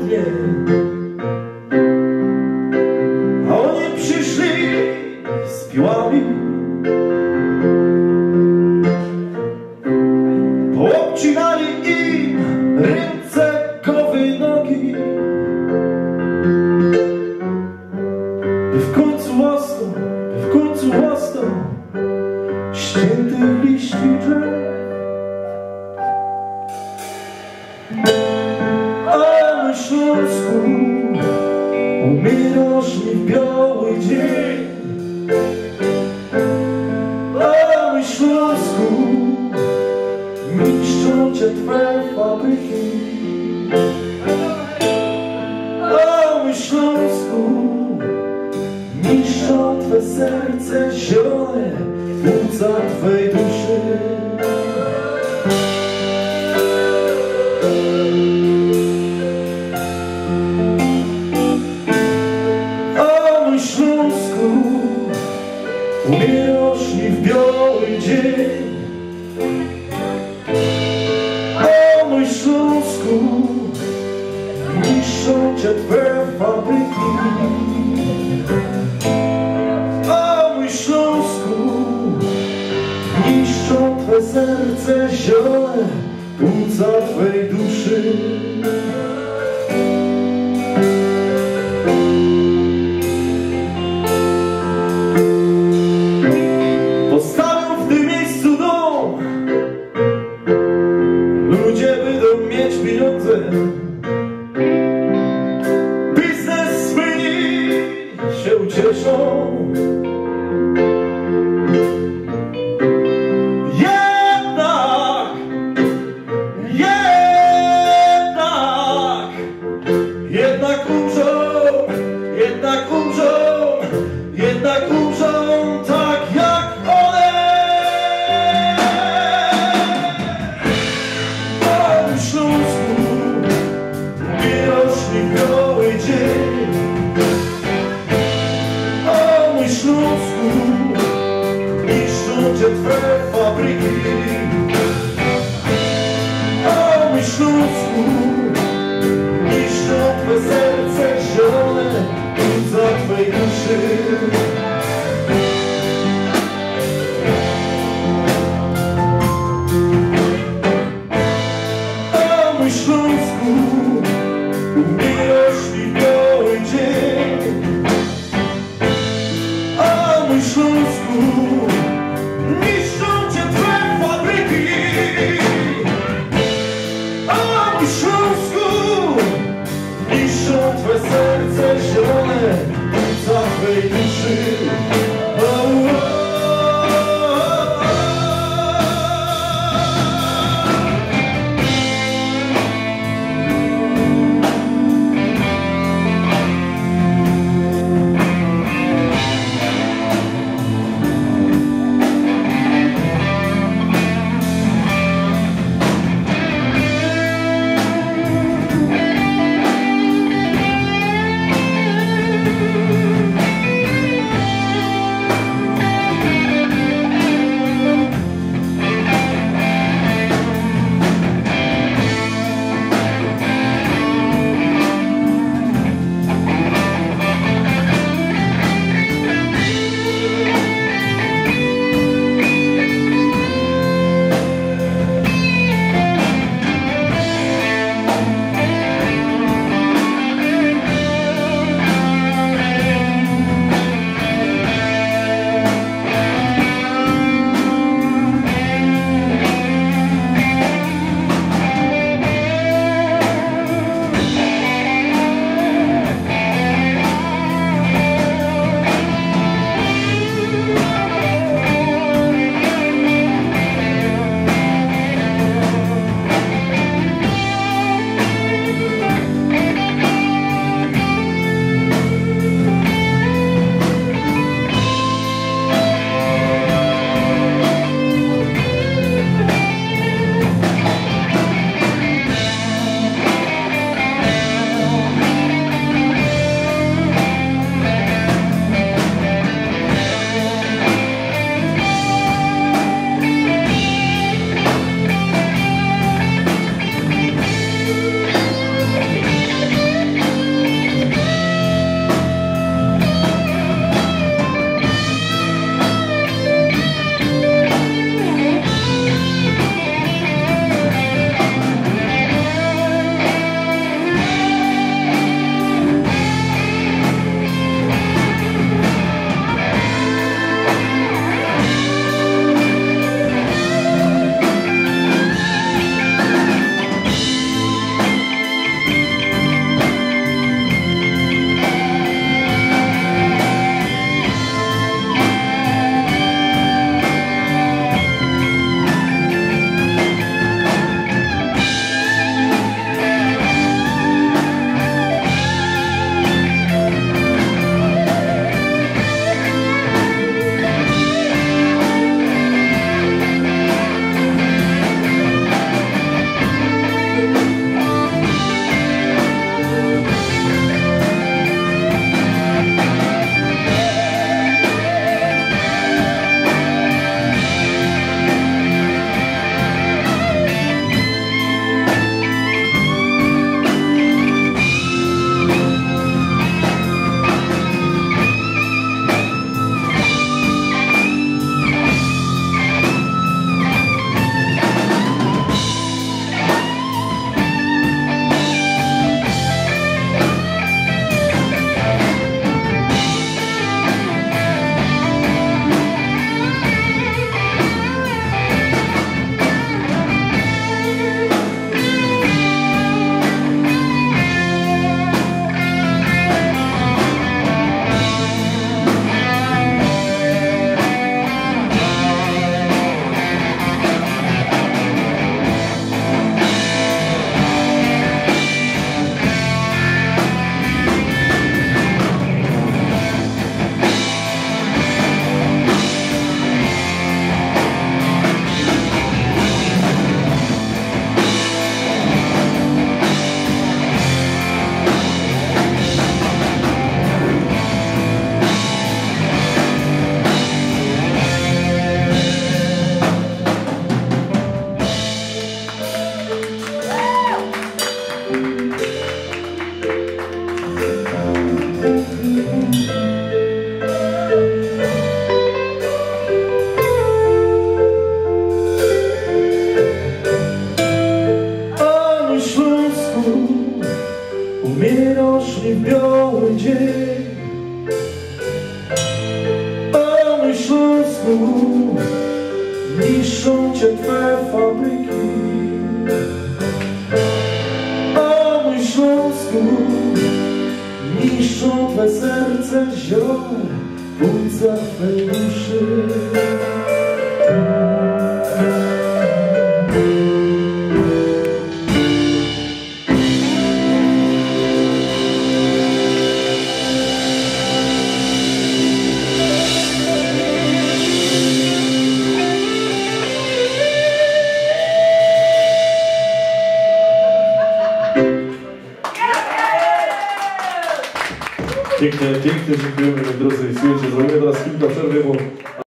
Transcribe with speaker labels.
Speaker 1: dnie, a oni przyszli z piłami, poobcinali im ręce, głowy, nogi, by w końcu łasną ściętych liści drzew. A na Śląsku umierasz mi w biały dzień. A na Śląsku niszczą cię twe fabryki. A na Śląsku niszczą twe serce zielone, płuca twej duszy. A na Śląsku umierasz mi w biały dzień. A na Śląsku niszczą cię twe fabryki. A na Śląsku niszczą twe serce zielone, płuca twej duszy. Postawią w tym miejscu dom, ludzie będą mieć pieniądze, biznesmeni się ucieszą. Jednak Umierasz mi w biały dzień. A mój Śląsku, niszczą cię twe fabryki. A mój Śląsku, niszczą twe serce zielone, płuca twej duszy.
Speaker 2: Pięknie, dziękujemy drodzy. Słuchajcie, zrobimy teraz kilka przerwy, bo